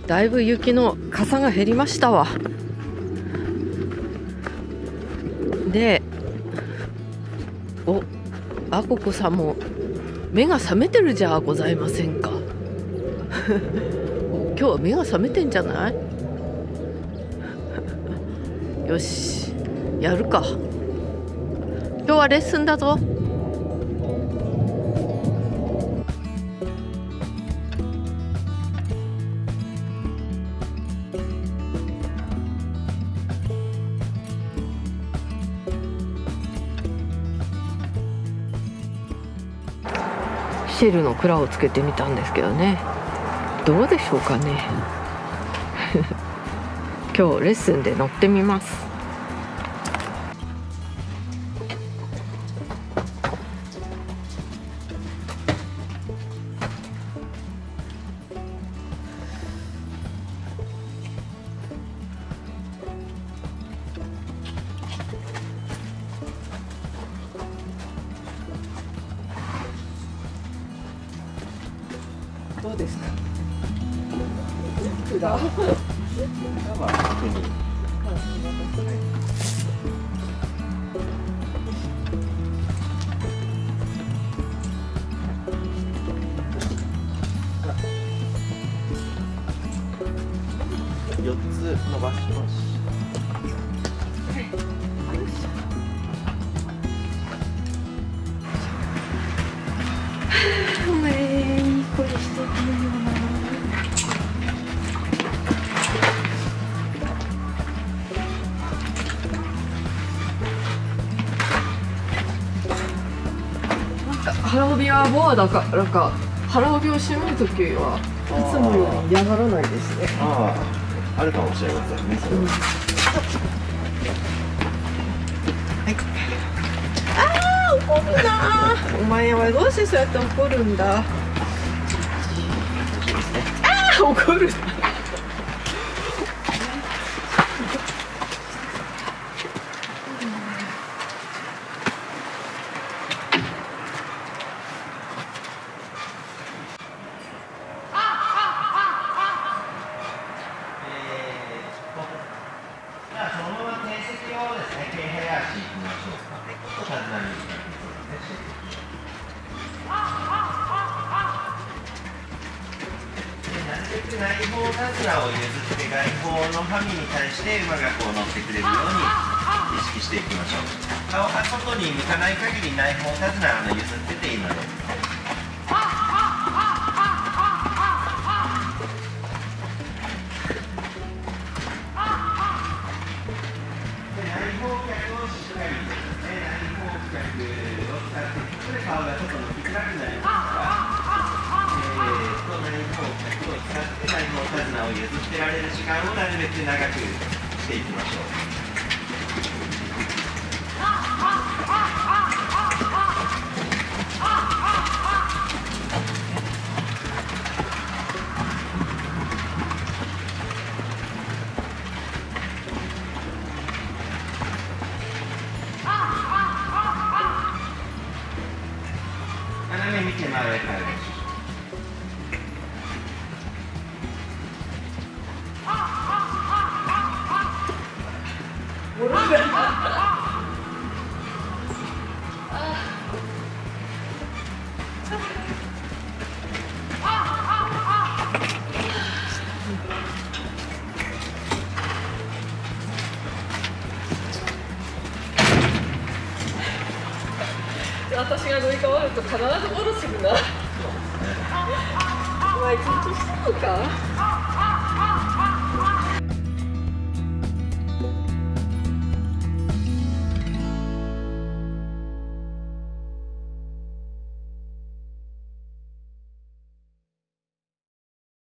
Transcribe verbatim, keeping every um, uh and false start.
だいぶ雪の傘が減りましたわ。で、お、あここさんも目が覚めてるじゃございませんか。今日は目が覚めてんじゃない？よし、やるか。今日はレッスンだぞ。シェルの蔵をつけてみたんですけどね、どうでしょうかね。今日レッスンで乗ってみます。どうですか。蔵。 まあ特に。四つ伸ばします。 おめえいい子にしてくれよな。腹帯はボアだからか、腹帯を締めるときはいつもより嫌がらないですね。 ああ、あるかもしれませんね、それは。うん、はい。 ああ、怒るな。お前はどうしてそうやって怒るんだ。ああ、怒る。 内方手綱を譲って外方のハミに対して馬がこう乗ってくれるように意識していきましょう。顔が外に向かない限り内方手綱を譲ってていいので。顔がちょっと向きづらくなりますから、えー、と内方脚を使って内方手綱を譲ってられる時間をなるべく長くしていきましょう。斜め見て前へ帰りましょう。 私が乗り換わると必ず戻してくるな。お前緊張したのか。